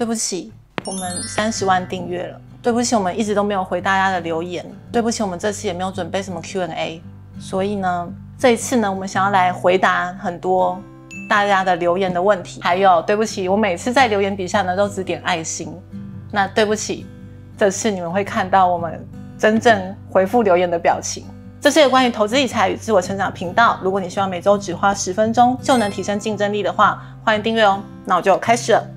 对不起，我们30万订阅了。对不起，我们一直都没有回大家的留言。对不起，我们这次也没有准备什么 Q&A。所以呢，这一次呢，我们想要来回答很多大家的留言的问题。还有，对不起，我每次在留言底下呢都只点爱心。那对不起，这次你们会看到我们真正回复留言的表情。这是有关于投资理财与自我成长频道。如果你希望每周只花10分钟就能提升竞争力的话，欢迎订阅哦。那我就开始了。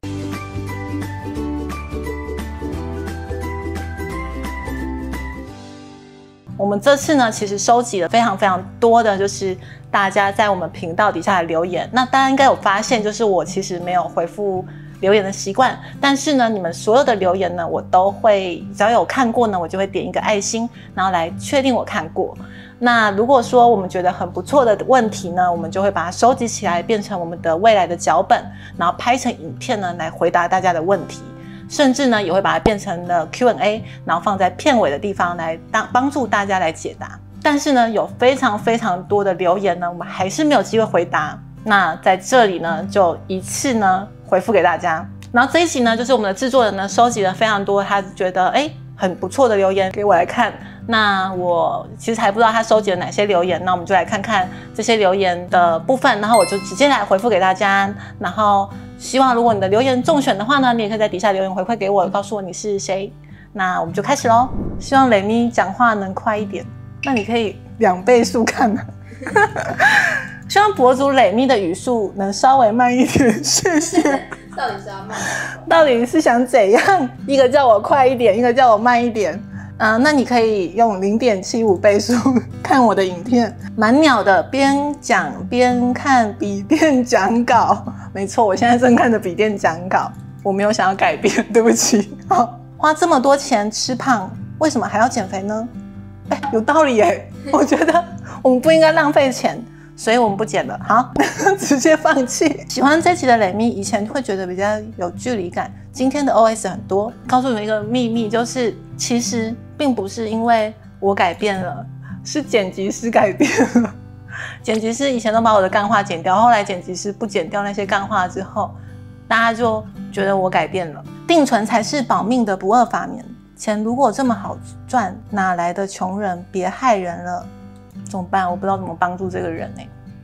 我们这次呢，其实收集了非常多的，就是大家在我们频道底下的留言。那大家应该有发现，就是我其实没有回复留言的习惯，但是呢，你们所有的留言呢，我都会，只要有看过呢，我就会点一个爱心，然后来确定我看过。那如果说我们觉得很不错的问题呢，我们就会把它收集起来，变成我们的未来的脚本，然后拍成影片呢，来回答大家的问题。甚至呢，也会把它变成了 Q&A， 然后放在片尾的地方来帮助大家来解答。但是呢，有非常多的留言呢，我们还是没有机会回答。那在这里呢，就一次呢回复给大家。然后这一集呢，就是我们的制作人呢收集了非常多他觉得很不错的留言给我来看。那我其实还不知道他收集了哪些留言，那我们就来看看这些留言的部分，然后我就直接来回复给大家。然后希望如果你的留言中选的话呢，你也可以在底下留言回馈给我，告诉我你是谁。那我们就开始咯。希望雷咪讲话能快一点，那你可以2倍速看啊。希望博主雷咪的语速能稍微慢一点，谢谢。 到底是要慢？ 到底是想怎样？一个叫我快一点，一个叫我慢一点。那你可以用0.75倍速看我的影片，蛮鸟的，边讲边看笔电讲稿。没错，我现在正看着笔电讲稿，我没有想要改变，对不起。好，花这么多钱吃胖，为什么还要减肥呢？有道理耶，我觉得我们不应该浪费钱。所以我们不剪了，好，直接放弃。喜欢这期的雷咪，以前会觉得比较有距离感，今天的 OS 很多。告诉你们一个秘密，就是其实并不是因为我改变了，是剪辑师改变了。剪辑师以前都把我的干话剪掉，后来剪辑师不剪掉那些干话之后，大家就觉得我改变了。定存才是保命的不二法门，钱如果这么好赚，哪来的穷人？别害人了。怎么办？我不知道怎么帮助这个人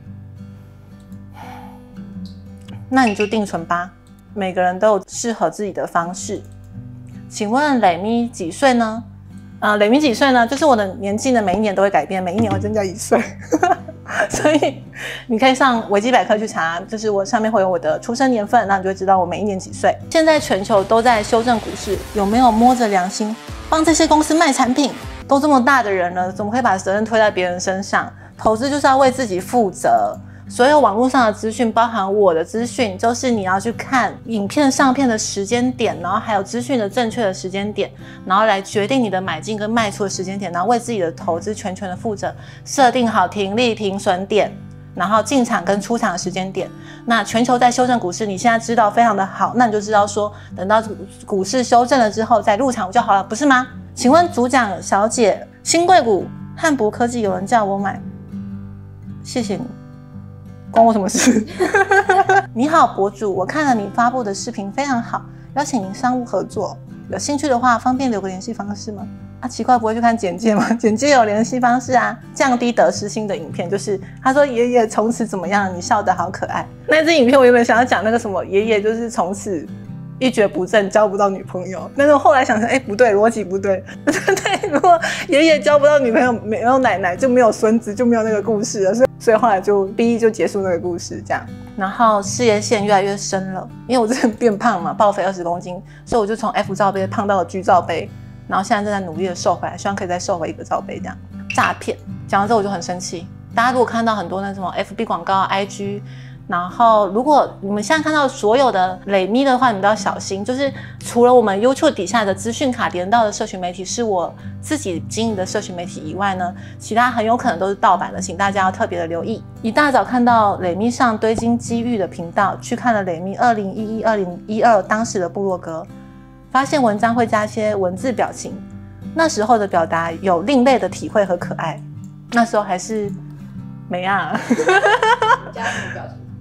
那你就定存吧，每个人都有适合自己的方式。请问雷咪几岁呢？雷咪几岁呢？就是我的年纪呢，每一年都会改变，每一年会增加1岁。所以你可以上维基百科去查，就是我上面会有我的出生年份，那你就会知道我每一年几岁。现在全球都在修正股市，有没有摸着良心帮这些公司卖产品？都这么大的人了，怎么可以把责任推在别人身上？投资就是要为自己负责。所有网络上的资讯，包含我的资讯，就是你要去看影片上片的时间点，然后还有资讯的正确的时间点，然后来决定你的买进跟卖出的时间点，然后为自己的投资全权的负责，设定好停利停损点，然后进场跟出场的时间点。那全球在修正股市，你现在知道非常的好，那你就知道说，等到股市修正了之后再入场就好了，不是吗？请问主讲小姐，新贵股汉博科技有人叫我买，谢谢你，关我什么事？你好博主，我看了你发布的视频非常好，邀请您商务合作，有兴趣的话方便留个联系方式吗？奇怪，不会去看简介吗？简介有联系方式啊。降低得失心的影片，就是他说爷爷从此怎么样，你笑得好可爱。那支影片我原本想要讲那个什么爷爷就是从此一蹶不振，交不到女朋友。但是后来想想，不对，逻辑不对。对，如果爷爷交不到女朋友，没有奶奶，就没有孙子，就没有那个故事了。所以后来就就结束那个故事这样。然后事业线越来越深了，因为我之前变胖嘛，暴肥20公斤，所以我就从 F 罩杯胖到了 G 罩杯，然后现在正在努力的瘦回来，希望可以再瘦回1个罩杯这样。诈骗，讲到这我就很生气。大家如果看到很多那什么 FB 广告、IG。然后，如果你们现在看到所有的雷咪的话，你们都要小心。就是除了我们 YouTube 底下的资讯卡连到的社群媒体是我自己经营的社群媒体以外呢，其他很有可能都是盗版的，请大家要特别的留意。一大早看到雷咪上堆金机遇的频道，去看了雷咪2011、2012当时的部落格，发现文章会加些文字表情，那时候的表达有另类的体会和可爱。那时候还是没啊。 加什么表情？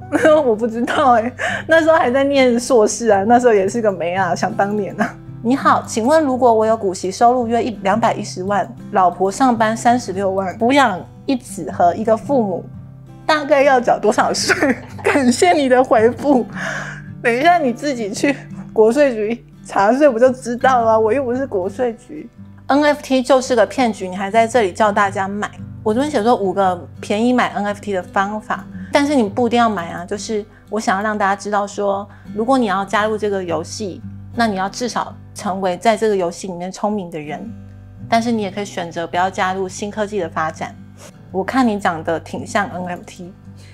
我不知道那时候还在念硕士啊，那时候也是个妹啊，想当年啊。你好，请问如果我有股息收入约210万，老婆上班36万，抚养一子和一个父母，大概要缴多少税？感谢你的回复。等一下你自己去国税局查税不就知道了，我又不是国税局。NFT 就是个骗局，你还在这里叫大家买。我这边写说5个便宜买 NFT 的方法，但是你不一定要买啊，就是我想要让大家知道说，如果你要加入这个游戏，那你要至少成为在这个游戏里面聪明的人，但是你也可以选择不要加入新科技的发展。我看你长得挺像 NFT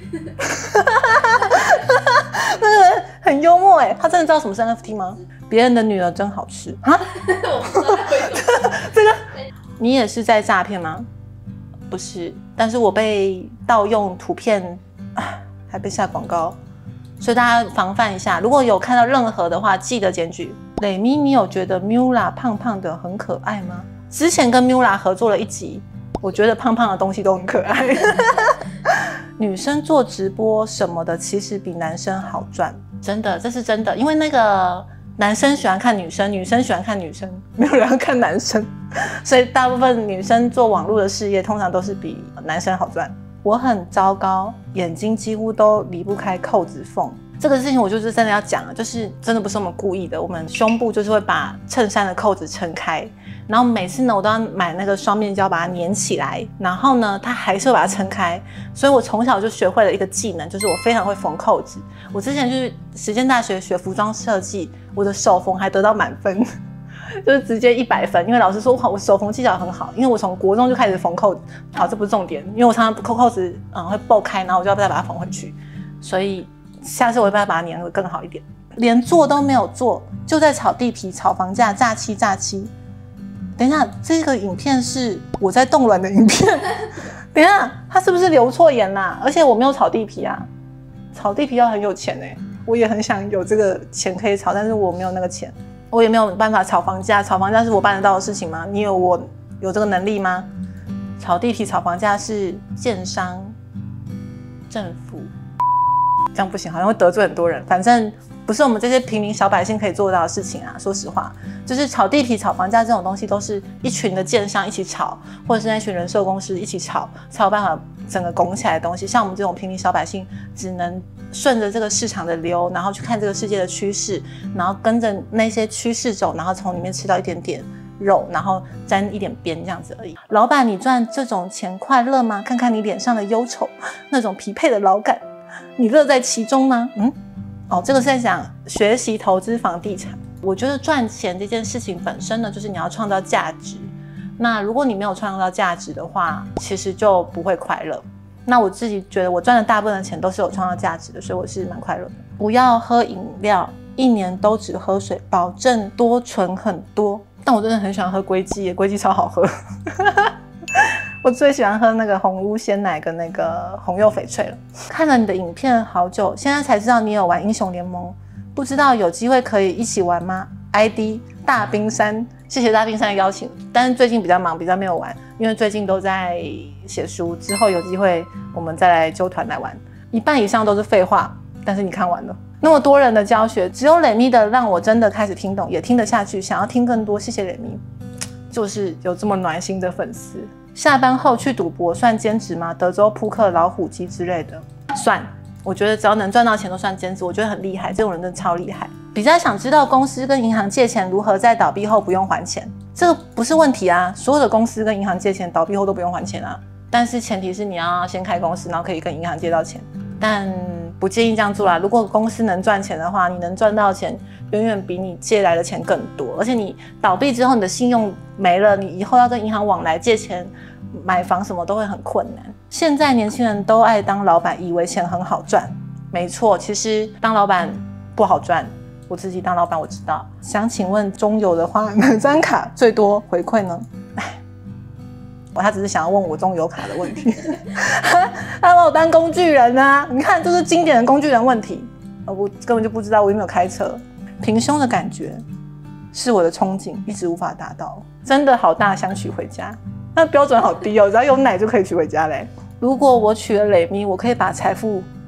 那个人很幽默他真的知道什么是 NFT 吗？别人的女儿真好吃啊我不知道为什么这个你也是在诈骗吗？不是，但是我被盗用图片还被下广告，所以大家防范一下，如果有看到任何的话记得检举。蕾咪，你有觉得 Mula 胖胖的很可爱吗？之前跟 Mula 合作了一集，我觉得胖胖的东西都很可爱女生做直播什么的其实比男生好赚，真的，这是真的，因为那个男生喜欢看女生，女生喜欢看女生，没有人要看男生，所以大部分女生做网络的事业通常都是比男生好赚。我很糟糕，眼睛几乎都离不开扣子缝。这个事情我就是真的要讲，就是真的不是我们故意的。我们胸部就是会把衬衫的扣子撑开，然后每次呢我都要买那个双面胶把它粘起来，然后呢它还是会把它撑开。所以我从小就学会了一个技能，就是我非常会缝扣子。我之前就是实践大学学服装设计，我的手缝还得到满分。就是直接100分，因为老师说我手缝技巧很好，因为我从国中就开始缝扣子。好，这不是重点，因为我常常扣子会爆开，然后我就要再把它缝回去，所以下次我会把它粘得更好一点。连做都没有做，就在炒地皮、炒房价、诈欺。等一下，这个影片是我在冻卵的影片。等一下，他是不是留错言啦？而且我没有炒地皮啊，炒地皮要很有钱我也很想有这个钱可以炒，但是我没有那个钱。我也没有办法炒房价，炒房价是我办得到的事情吗？你有我有这个能力吗？炒地皮、炒房价是建商、政府，这样不行，好像会得罪很多人。反正不是我们这些平民小百姓可以做到的事情啊。说实话，就是炒地皮、炒房价这种东西，都是一群的建商一起炒，或者是那群人寿公司一起炒，才有办法整个拱起来的东西。像我们这种平民小百姓，只能顺着这个市场的流，然后去看这个世界的趋势，然后跟着那些趋势走，然后从里面吃到一点点肉，然后沾一点边这样子而已。老板，你赚这种钱快乐吗？看看你脸上的忧愁，那种疲惫的劳感，你乐在其中吗？这个是在讲学习投资房地产。我觉得赚钱这件事情本身呢，就是你要创造价值。那如果你没有创造价值的话，其实就不会快乐。那我自己觉得我赚的大部分的钱都是有创造价值的，所以我是蛮快乐的。不要喝饮料，1年都只喝水，保证多醇很多。但我真的很喜欢喝龟记，龟记超好喝。我最喜欢喝那个红屋鲜奶跟那个红柚翡翠了。看了你的影片好久，现在才知道你有玩英雄联盟，不知道有机会可以一起玩吗 ？ID 大冰山，谢谢大冰山的邀请，但是最近比较忙，比较没有玩，因为最近都在写书，之后有机会我们再来揪团来玩。1半以上都是废话，但是你看完了。那么多人的教学，只有蕾咪的让我真的开始听懂，也听得下去，想要听更多。谢谢蕾咪，就是有这么暖心的粉丝。下班后去赌博算兼职吗？德州扑克、老虎机之类的算，我觉得只要能赚到钱都算兼职，我觉得很厉害，这种人真的超厉害。比较想知道公司跟银行借钱如何在倒闭后不用还钱，这个不是问题啊，所有的公司跟银行借钱倒闭后都不用还钱啊，但是前提是你要先开公司，然后可以跟银行借到钱，但不建议这样做啦。如果公司能赚钱的话，你能赚到钱远远比你借来的钱更多，而且你倒闭之后你的信用没了，你以后要跟银行往来借钱买房什么都会很困难。现在年轻人都爱当老板，以为钱很好赚，没错，其实当老板不好赚，我自己当老板我知道。想请问中油的话，哪张卡最多回馈呢？他只是想要问我中油卡的问题。他把我当工具人啊，你看这是经典的工具人问题。我根本就不知道，我有没有开车。平胸的感觉是我的憧憬，一直无法达到，真的好大，想娶回家。那标准好低哦，只要有奶就可以娶回家嘞。如果我娶了蕾咪，我可以把财富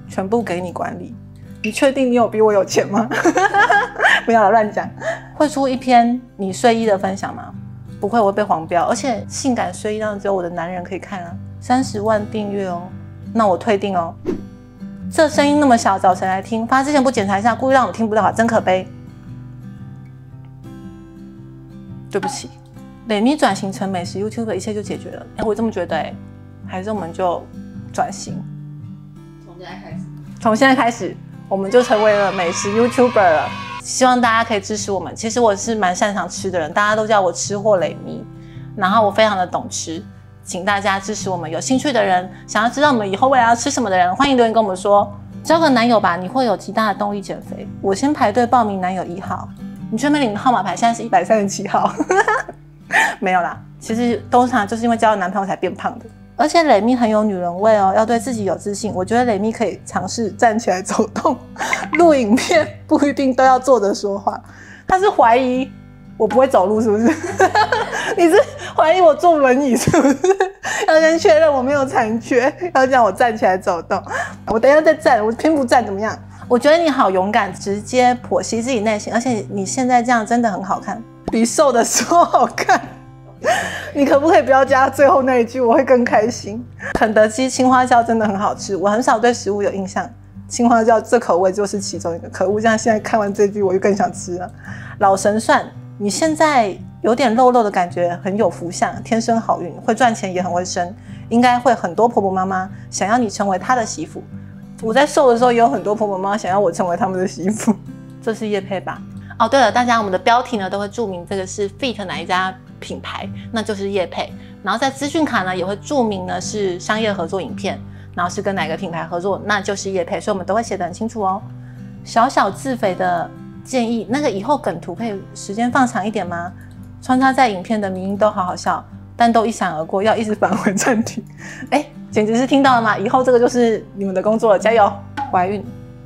全部给你管理。你确定你有比我有钱吗？不要乱讲。会出一篇你睡衣的分享吗？不会，我会被黄标。而且性感睡衣让只有我的男人可以看啊，30万订阅哦，那我退订哦。这声音那么小，找谁来听？发之前不检查一下，故意让我听不到啊，真可悲。对不起，蕾咪转型成美食 YouTuber， 一切就解决了。我这么觉得还是我们就转型，从现在开始，我们就成为了美食 YouTuber 了。希望大家可以支持我们。其实我是蛮擅长吃的人，大家都叫我吃货蕾咪，然后我非常的懂吃，请大家支持我们。有兴趣的人，想要知道我们以后未来要吃什么的人，欢迎留言跟我们说。交个男友吧，你会有极大的动力减肥。我先排队报名男友1号，你去那边领号码牌，现在是137号。没有啦，其实通常就是因为交了男朋友才变胖的。而且蕾咪很有女人味哦，要对自己有自信。我觉得蕾咪可以尝试站起来走动，录影片不一定都要坐着说话。他是怀疑我不会走路是不是？你是怀疑我坐轮椅是不是？要先确认我没有残缺，要叫我站起来走动。我等一下再站，我偏不站怎么样？我觉得你好勇敢，直接剖析自己内心，而且你现在这样真的很好看，比瘦的时候好看。你可不可以不要加最后那一句，我会更开心。肯德基青花椒真的很好吃，我很少对食物有印象，青花椒这口味就是其中一个。可恶，这样现在看完这句我就更想吃了。老神算，你现在有点肉肉的感觉，很有福相，天生好运，会赚钱也很会生，应该会很多婆婆妈妈想要你成为她的媳妇。我在瘦的时候也有很多婆婆妈妈想要我成为他们的媳妇。这是业配吧？哦，对了，大家我们的标题呢都会注明这个是 Fit 哪一家品牌，那就是业配。然后在资讯卡呢也会注明呢是商业合作影片，然后是跟哪个品牌合作，那就是业配，所以我们都会写得很清楚哦。小小自肥的建议，那个以后梗图可以时间放长一点吗？穿插在影片的迷因都好好笑，但都一闪而过，要一直返回暂停。哎，简直是听到了吗？以后这个就是你们的工作了，加油！怀孕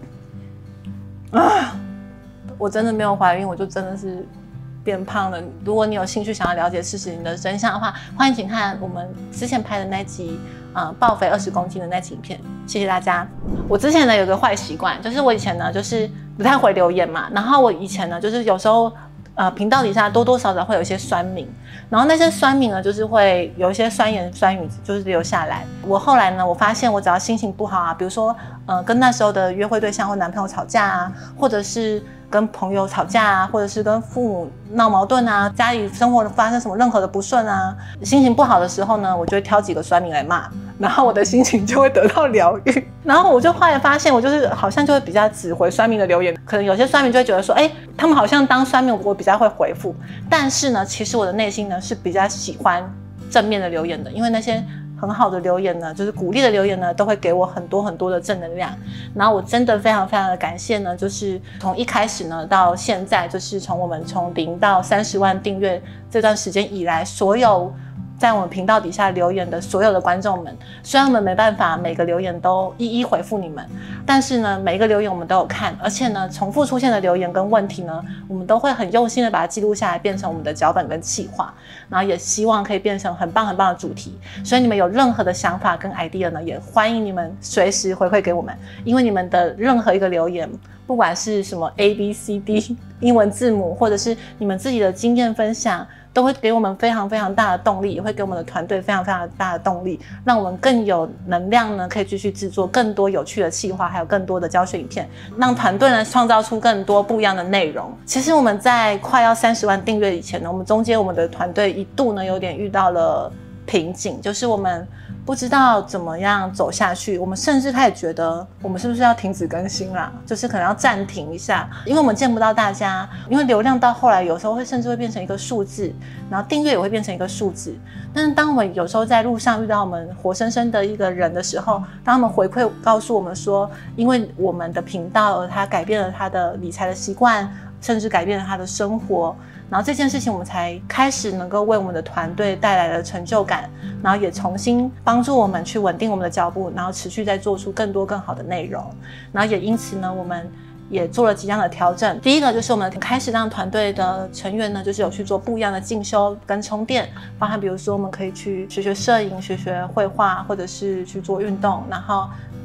啊！我真的没有怀孕，我就真的是变胖了。如果你有兴趣想要了解事实的真相的话，欢迎请看我们之前拍的那集爆肥20公斤的那集影片。谢谢大家。我之前呢有个坏习惯，就是我以前呢就是不太回留言嘛，然后我以前呢就是有时候频道底下多多少少会有一些酸民，然后那些酸民呢就是会有一些酸言酸语就是留下来。我后来呢我发现我只要心情不好啊，比如说跟那时候的约会对象或男朋友吵架啊，或者是跟朋友吵架啊，或者是跟父母闹矛盾啊，家里生活发生什么任何的不顺啊，心情不好的时候呢，我就会挑几个酸民来骂，然后我的心情就会得到疗愈。然后我就后来发现，我就是好像就会比较只回酸民的留言，可能有些酸民就会觉得说，他们好像当酸民我比较会回复，但是呢，其实我的内心呢是比较喜欢正面的留言的，因为那些很好的留言呢，就是鼓励的留言呢，都会给我很多很多的正能量。然后我真的非常非常的感谢呢，就是从一开始呢到现在，就是我们从0到30万订阅这段时间以来，所有在我们频道底下留言的所有的观众们，虽然我们没办法每个留言都一一回复你们，但是呢，每一个留言我们都有看，而且呢，重复出现的留言跟问题呢，我们都会很用心的把它记录下来，变成我们的脚本跟企划，然后也希望可以变成很棒很棒的主题。所以你们有任何的想法跟 idea 呢，也欢迎你们随时回馈给我们，因为你们的任何一个留言，不管是什么 ABCD 英文字母，或者是你们自己的经验分享，都会给我们非常非常大的动力，也会给我们的团队非常非常大的动力，让我们更有能量呢，可以继续制作更多有趣的企划，还有更多的教学影片，让团队呢创造出更多不一样的内容。其实我们在快要30万订阅以前呢，我们中间我们的团队一度呢有点遇到了瓶颈，就是我们不知道怎么样走下去，我们甚至开始觉得我们是不是要停止更新啦，就是可能要暂停一下，因为我们见不到大家，因为流量到后来有时候会甚至会变成一个数字，然后订阅也会变成一个数字。但是当我们有时候在路上遇到我们活生生的一个人的时候，当他们回馈告诉我们说，因为我们的频道而他改变了他的理财的习惯，甚至改变了他的生活，然后这件事情我们才开始能够为我们的团队带来了成就感，然后也重新帮助我们去稳定我们的脚步，然后持续再做出更多更好的内容。然后也因此呢，我们也做了几样的调整。第一个就是我们开始让团队的成员呢，就是有去做不一样的进修跟充电，包含比如说我们可以去学摄影、学绘画，或者是去做运动，然后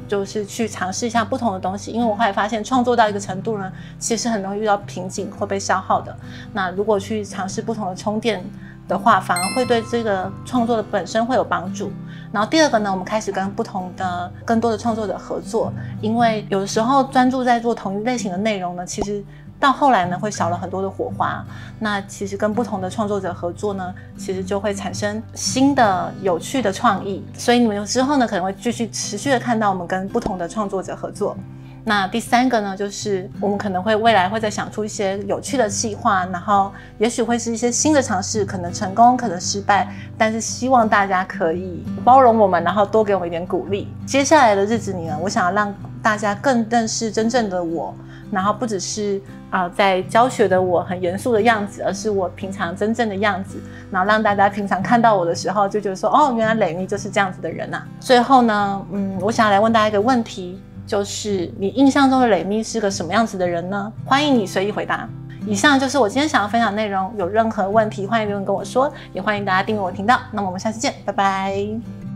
就是去尝试一下不同的东西，因为我后来发现创作到一个程度呢，其实很容易遇到瓶颈，会被消耗的。那如果去尝试不同的充电的话，反而会对这个创作的本身会有帮助。然后第二个呢，我们开始跟更多的创作者合作，因为有的时候专注在做同一类型的内容呢，其实到后来呢会少了很多的火花。那其实跟不同的创作者合作呢，其实就会产生新的有趣的创意。所以你们有之后呢可能会持续的看到我们跟不同的创作者合作。那第三个呢，就是我们可能会未来会再想出一些有趣的企划，然后也许会是一些新的尝试，可能成功，可能失败，但是希望大家可以包容我们，然后多给我们一点鼓励。接下来的日子里呢，我想要让大家更认识真正的我，然后不只是在教学的我很严肃的样子，而是我平常真正的样子，然后让大家平常看到我的时候就觉得说，哦，原来蕾咪就是这样子的人啊。最后呢，我想来问大家一个问题，就是你印象中的蕾咪是个什么样子的人呢？欢迎你随意回答。以上就是我今天想要分享的内容，有任何问题欢迎留言跟我说，也欢迎大家订阅我的频道。那么我们下次见，拜拜。